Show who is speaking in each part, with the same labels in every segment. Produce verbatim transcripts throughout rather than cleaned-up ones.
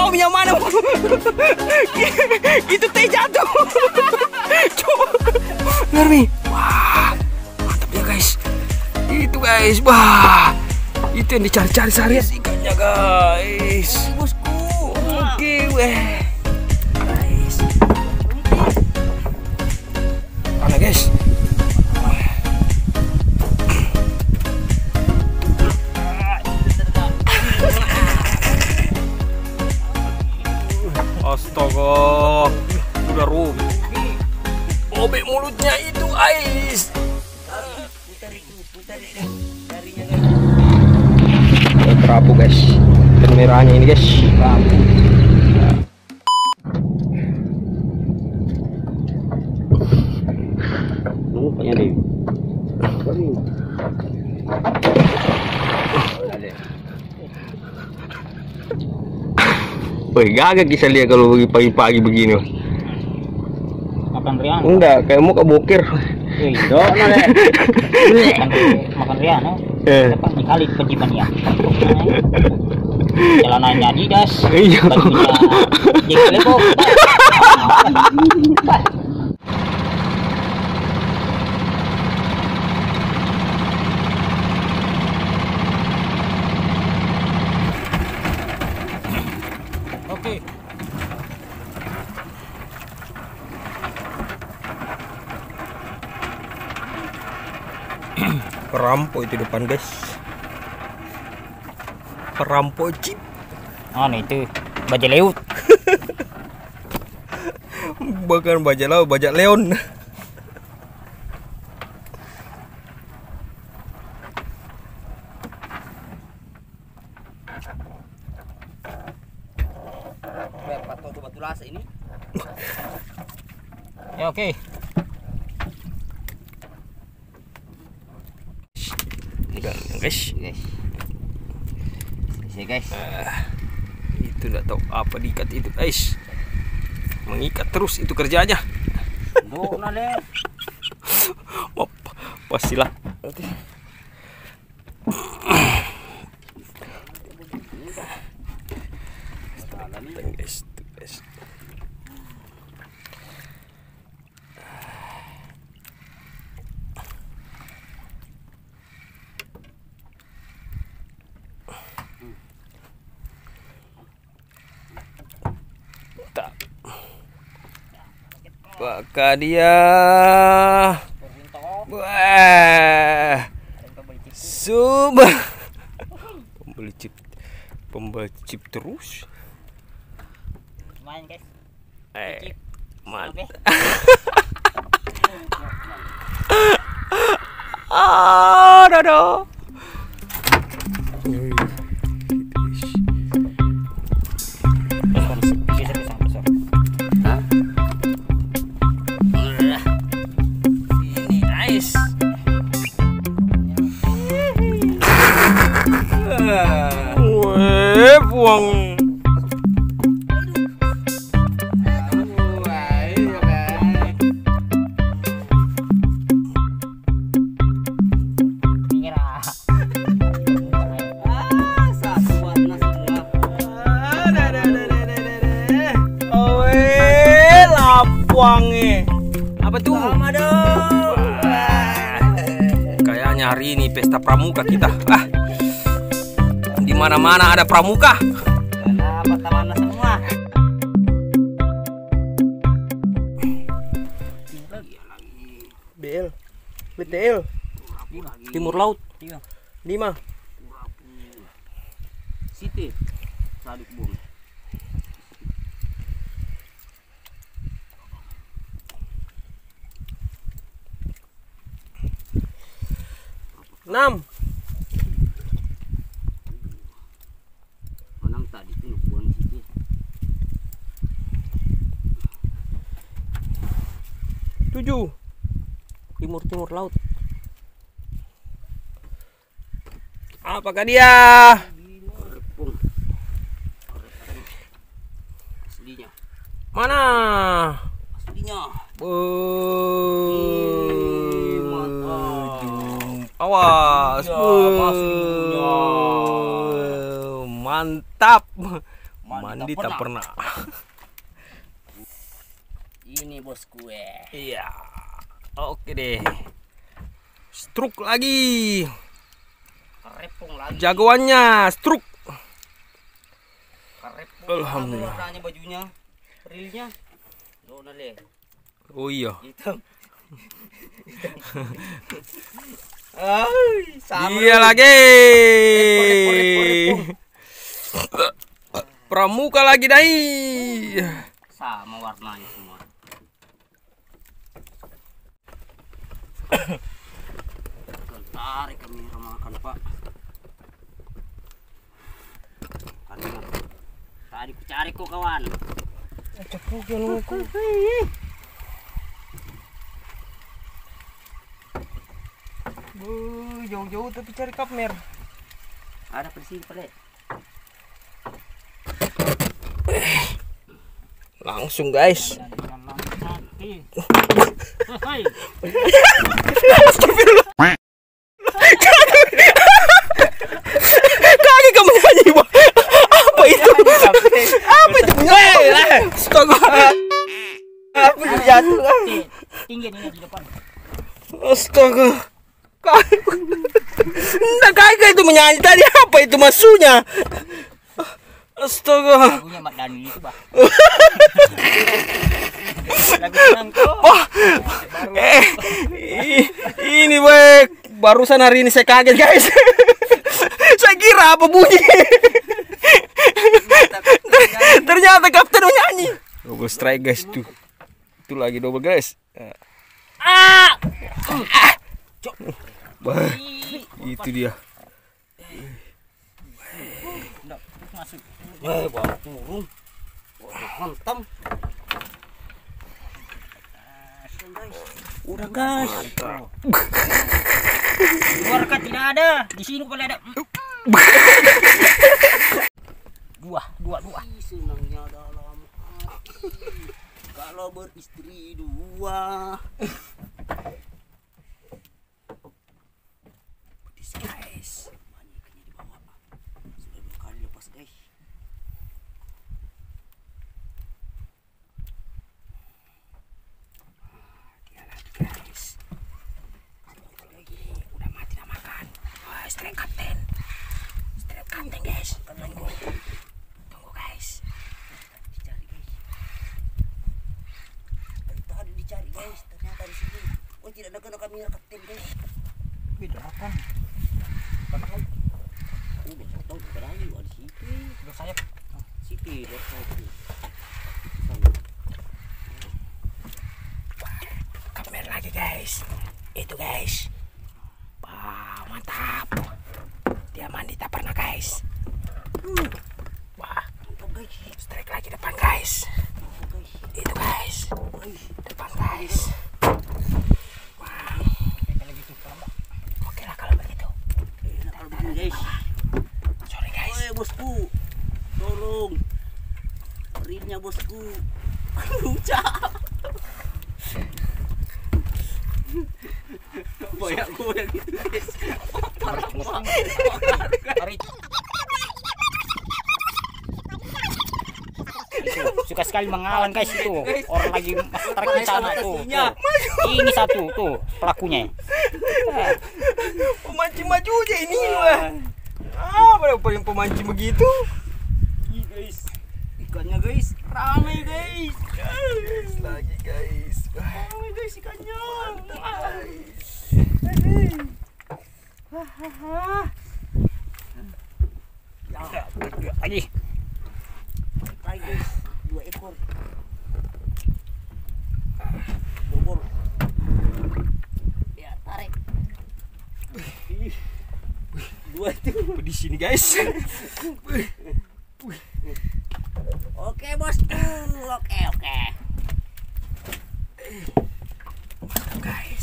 Speaker 1: Bom yang mana? Itu teh jatuh. Ngermi. Wah, mantap ya guys. Itu guys, wah. Itu yang dicari-cari seharian ikannya guys. Bosku. Oke, weh. Guys. Mana guys? Astaga, udah rugi. Obek mulutnya itu, Ais. Putar itu, putar itu. Jarinya guys. Kerapu guys. Dan merahnya ini guys. Kerapu. Lupanya deh. Woi, gagak bisa lihat kalau pagi-pagi begini.
Speaker 2: Makan riang?
Speaker 1: Enggak, kayak mau kebokir.
Speaker 2: Eh, do, nale. Makan riang, no?
Speaker 1: Eh.
Speaker 2: Apa dikali penjipan ya? Jalanannya Adidas.
Speaker 1: Iya.
Speaker 2: Bajunya Jack Lebo.
Speaker 1: Oke. Perampok itu depan guys. Perampok chip.
Speaker 2: Oh, nih itu bajak laut.
Speaker 1: Bukan bajak laut, bajak leon. Batu lasa ini.
Speaker 2: Ya oke.
Speaker 1: Enggak, guys.
Speaker 2: Guys. Selesai guys.
Speaker 1: Uh, itu enggak tahu apa diikat itu, guys. Mengikat terus itu kerjanya.
Speaker 2: Do, nale.
Speaker 1: Oh, pastilah. Guys, tuh guys. Tak. Maka dia. Wah. Subah. Pembeli chip. Pembeli chip terus.
Speaker 2: Main guys.
Speaker 1: Eh, mantap. Ah, dodo. Ini Ais. Weh, buang. Wangi. Apa tuh? Sama dong. Kayaknya hari ini pesta pramuka kita. Ah. Di mana-mana ada pramuka.
Speaker 2: Kenapa taman semua?
Speaker 1: B L. B T L. Timur Laut. lima.
Speaker 2: Siti. Saduk bung.
Speaker 1: enam.
Speaker 2: Menang tadi itu buang situ.
Speaker 1: tujuh. Timur-timur laut. Apakah dia?
Speaker 2: Aslinya.
Speaker 1: Mana?
Speaker 2: Aslinya.
Speaker 1: Awas.
Speaker 2: Ya,
Speaker 1: Mantap.
Speaker 2: Mantap
Speaker 1: Mandi tak pernah.
Speaker 2: Ini bosku eh.
Speaker 1: Iya. Oke deh. Struk lagi.
Speaker 2: Kerepung lagi.
Speaker 1: Jagoannya struk.
Speaker 2: Kerepung.
Speaker 1: Alhamdulillah.
Speaker 2: Warnanya bajunya, rilnya. Dona deh.
Speaker 1: Oh iya.
Speaker 2: Hitam. Ay, sama.
Speaker 1: Iya lagi. Pramuka lagi dai.
Speaker 2: Sama warnanya semua. Tarik kami makan pak. Karena tadi ku cari kok kawan.
Speaker 1: Cepuk ya aku. Bu, jauh-jauh tapi cari kapmer.
Speaker 2: Ada di sini pale.
Speaker 1: Langsung guys. Kaki kamu nyanyi, Bang. Apa itu? Apa itu nyanyi? Astaga. Apa itu jatuh?
Speaker 2: Tinggi ini di depan.
Speaker 1: Astaga. Kaki. Enggak kaki itu menyanyi tadi, apa itu maksudnya? Astaga.
Speaker 2: Lagunya Mat Dhani itu, Bah. Lagu senang kok.
Speaker 1: Wah. Eh, i- ini baik. Barusan hari ini saya kaget, guys. Saya kira apa bunyi. Ternyata kapten menyanyi. Double strike, guys, tuh. Itu lagi double, guys.
Speaker 2: Ah!
Speaker 1: Bah, itu dia.
Speaker 2: Masuk. Eh, bawa turun. Hantam. Udah guys. Luar kan tidak ada. Di sini paling ada. Dua, dua, dua. Senangnya dalam hati kalau beristri dua. Pedis guys. Banyaknya di bawah. Sudah dua kali lepas guys. Dia lagi guys. Satu lagi. Udah mati dah makan. Wah, strike kapten. Strike kapten guys. Tunggu. Tunggu guys. Dicari guys. Dari tadi dicari guys. Ternyata di sini. Oh, tidak ada kena kamera kapten guys. Beda apa? Padahal udah tahu berani ada situ. Udah sayap. Situ, udah sayap. Kamera lagi guys. Itu guys. Wah, mantap. Dia mandi tak pernah guys. Wah, mantap guys. Strike lagi depan guys. Itu guys. Depan guys. Wah. Oke lah kalau begitu. Kalau begini guys. Sorry guys. Oi bosku. Tolong. Rilnya bosku. Luca. Goyak-goyak gitu guys. Parah banget. Suka sekali mengawan guys itu. Orang lagi tarik di sana tuh. tuh. Ini satu tuh pelakunya.
Speaker 1: Pemancing maju aja ini lah. Ah, berapa yang pemancing begitu?
Speaker 2: Ih guys. Ikannya guys. Ramai guys.
Speaker 1: Guys, lagi guys.
Speaker 2: Ramai guys ikannya.
Speaker 1: Guys.
Speaker 2: Lagi. Lagi guys. Dua ekor. Bobol. Ya, tarik. Dua itu
Speaker 1: Di sini guys.
Speaker 2: Oke bosku. Oke oke.
Speaker 1: Mantap guys.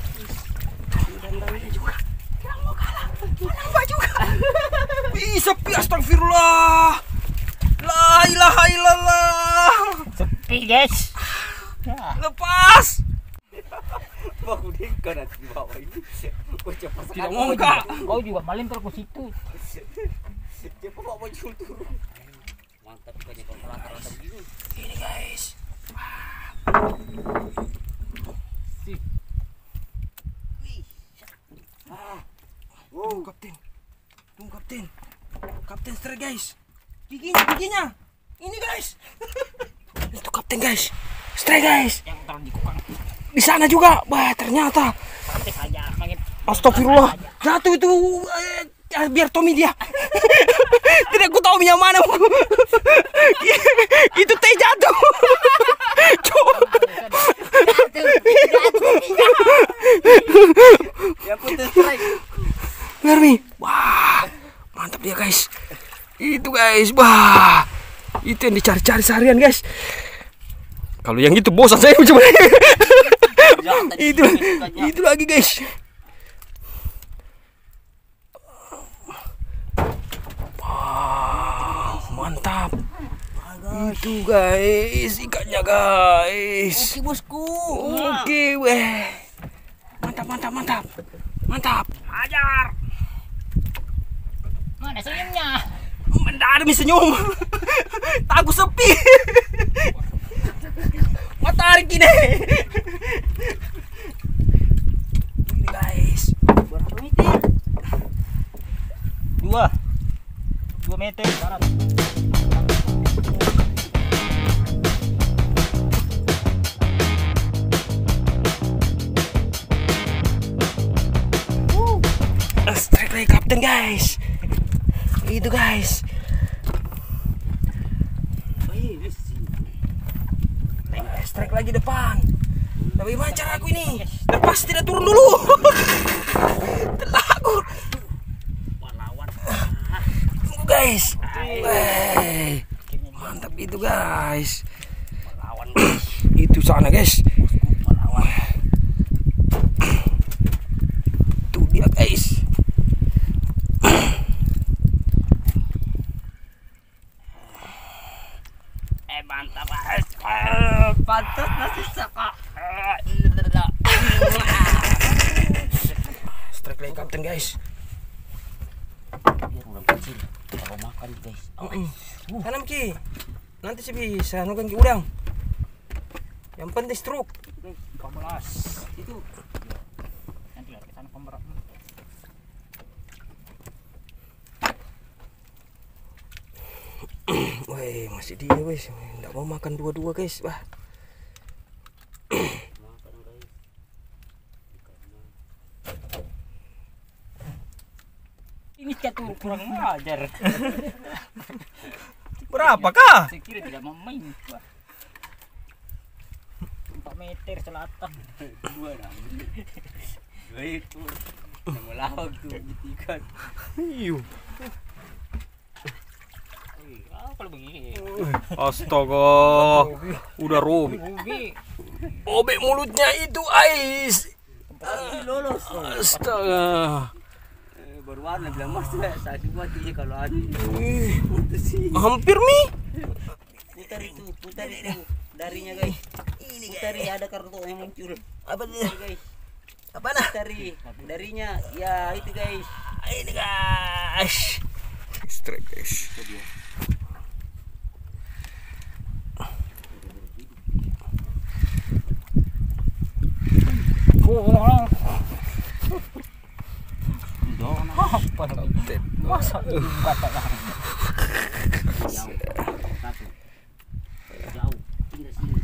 Speaker 2: Dan juga. Kira mau kalah.
Speaker 1: Kenapa juga? Bisa pi astagfirullah. La ilaha illallah.
Speaker 2: Sepi guys. Ya.
Speaker 1: Lepas.
Speaker 2: Baku deka nanti di bawah ini. Kau cepat
Speaker 1: Tidak mau enggak.
Speaker 2: Kau juga malin terus ke situ. Cepat bawa baju turun. Mantap ikannya kalau rata-rata begini.
Speaker 1: Ini guys.
Speaker 2: Sih. Wih. Ah.
Speaker 1: Wow, kapten. Tunggu kapten. Kapten strike guys. Giginya, giginya. Ini guys. Itu kapten guys. Strike guys.
Speaker 2: Yang taruh di kukang.
Speaker 1: Di sana juga. Wah, ternyata.
Speaker 2: Sampai saja mangit.
Speaker 1: Astagfirullah. Jatuh itu eh, biar Tommy dia. Tidak ku tahu yang mana. Itu teh jatuh.
Speaker 2: Ya putus strike.
Speaker 1: Benar nih. Wah, mantap dia guys. Itu guys. Wah. Itu yang dicari-cari seharian guys. Kalau yang itu bosan saya sebenarnya. itu itu lagi guys. Wah, mantap. Itu guys, ikannya guys.
Speaker 2: Oke bosku.
Speaker 1: Oke weh. Mantap mantap mantap. Mantap.
Speaker 2: Hajar. Mana senyumnya?
Speaker 1: Tidak ada senyum. Tahu sepi. Matarik ini. Ini guys.
Speaker 2: Berapa meter? Dua. Dua meter darat.
Speaker 1: Strike lagi kapten guys. Itu guys. Strike lagi depan. Tapi gimana cara aku ini? Lepas tidak turun dulu. Terlaku.
Speaker 2: Pahlawan.
Speaker 1: Tunggu guys. Wey. Mantap itu guys.
Speaker 2: Pahlawan.
Speaker 1: Itu sana guys.
Speaker 2: Pahlawan.
Speaker 1: Tuh dia guys.
Speaker 2: Eh mantap. Pantas nasi saka.
Speaker 1: Strike lagi kapten guys.
Speaker 2: Biar orang kecil kalau makan guys.
Speaker 1: Oh, uh. Tanam ki. Nanti sih bisa nukan ki udang. Yang penting stroke.
Speaker 2: empat belas itu. Nanti lihat ke sana pemerak.
Speaker 1: Weh, masih dia wes. Enggak mau makan dua-dua guys. Wah.
Speaker 2: Ini catur kurang ajar.
Speaker 1: Berapakah?
Speaker 2: Saya kira tidak mau main. empat meter selatan. Dua dah. Dua itu. Yang melawak tuh ikan.
Speaker 1: Iyo.
Speaker 2: Kalau begini.
Speaker 1: Astaga. Udah robek. Robek mulutnya itu ais.
Speaker 2: Lolos.
Speaker 1: Astaga.
Speaker 2: Berwarna bilang mas sakit mati kalau ada.
Speaker 1: Hampir nih.
Speaker 2: Putar itu, putar itu darinya guys. Ini putari ada kartu yang muncul.
Speaker 1: Apa dia
Speaker 2: guys?
Speaker 1: Apa nah?
Speaker 2: Putari darinya ya itu guys.
Speaker 1: Ini guys. Strike guys.
Speaker 2: Oh, masa kata lah. Jauh, tidak sini.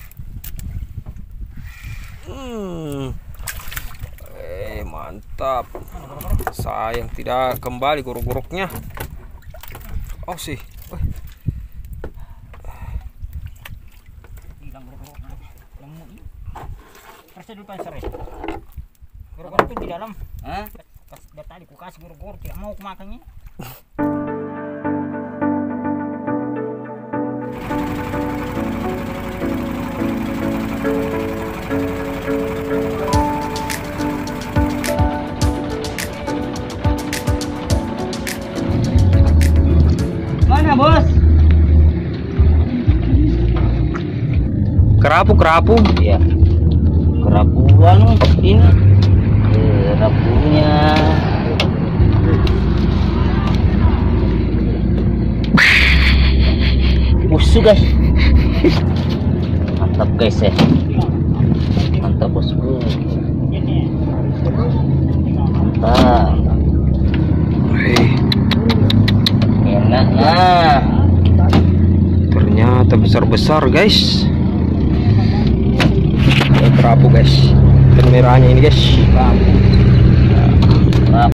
Speaker 1: Hmm. Eh, mantap. Sayang tidak kembali guruk-guruknya. Oh sih. Oh.
Speaker 2: Hilang guruk-guruk. Lemuk ini. Kasih dulu pasar ya. Guruk-guruk itu di dalam. Hah? Dari tadi ku kasih guruk-guruk tidak mau makannya. Mana bos?
Speaker 1: Kerapu-kerapu.
Speaker 2: Iya. Kerapuan ini. Kerapunya. bosku guys. Mantap guys ya. Mantap bosku. Mantap.
Speaker 1: Hei,
Speaker 2: Enak nah.
Speaker 1: ternyata besar-besar guys. Eh, kerapu guys. Dan merahnya ini guys.
Speaker 2: Kerapu.